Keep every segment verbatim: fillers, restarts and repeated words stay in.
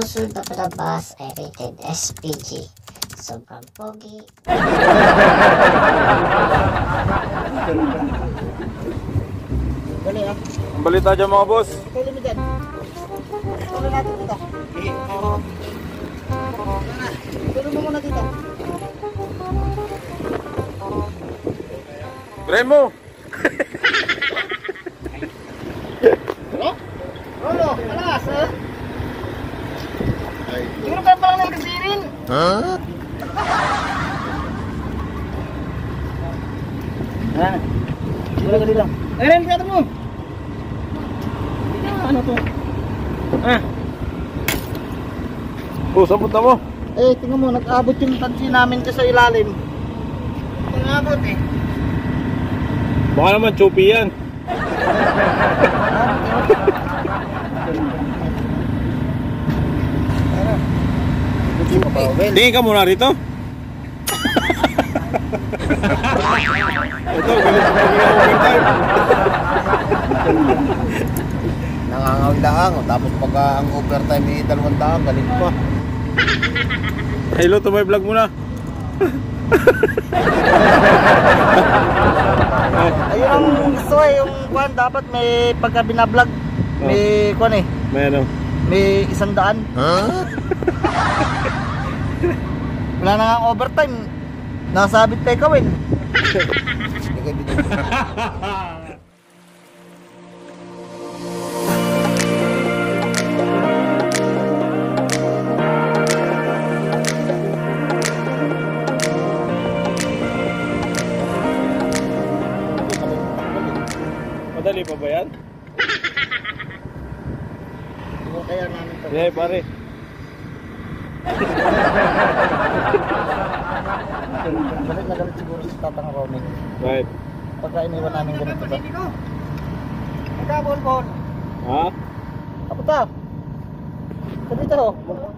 susunod na palabas ay rated S P G. Sobrang pogi. Dali ah. Ang balita dyan mga boss. Tuloy mo dyan. Tuloy natin dito. Tuloy mo muna dito. Remo! Ano? Ano? Alas eh? Siguro ka pa lang nagkasirin. Huh? Ha? Siguro ka dito. Ay, Ren, kaya mo. Ano to? Ah. Oh, saan punta mo? Eh, tingnan mo, nag-abot yung tansi namin ka sa ilalim. Nag-abot eh. Baka naman chupi yan. Tingin ka muna rito. Ito, galit sa pag-overtime. Nangangawin lang, tapos pag uh, ang overtime ay dalawang daan, galit pa. Hello to my vlog muna. Ayun ang gusto eh, yung kwan, dapat may pagka binablog, may kwan eh, May ano? may isang daan. Huh? Wala na nga ang overtime, nasabit pa ikaw eh. Madali pa ba yan? Hindi kaya namin ito. Yeah, pare. Galit na galit siguro si Tatang Ronnie. Right. Pagka iniwan namin ganito ba? Nagkabon-bon. Ha? Kaputa! Dito ho.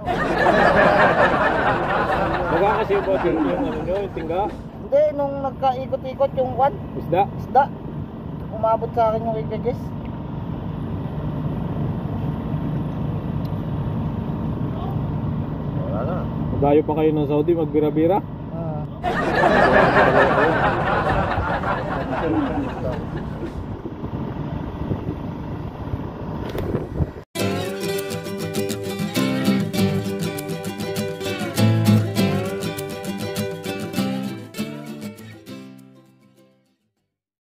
Magkakasipot yung yung ano nyo, yung tingga? Hindi, nung nagkaikot-ikot yung kwan, Isda? isda. Umabot sa akin yung ikages. Wala na. Magayo pa kayo ng Saudi, magbira-bira? Ah.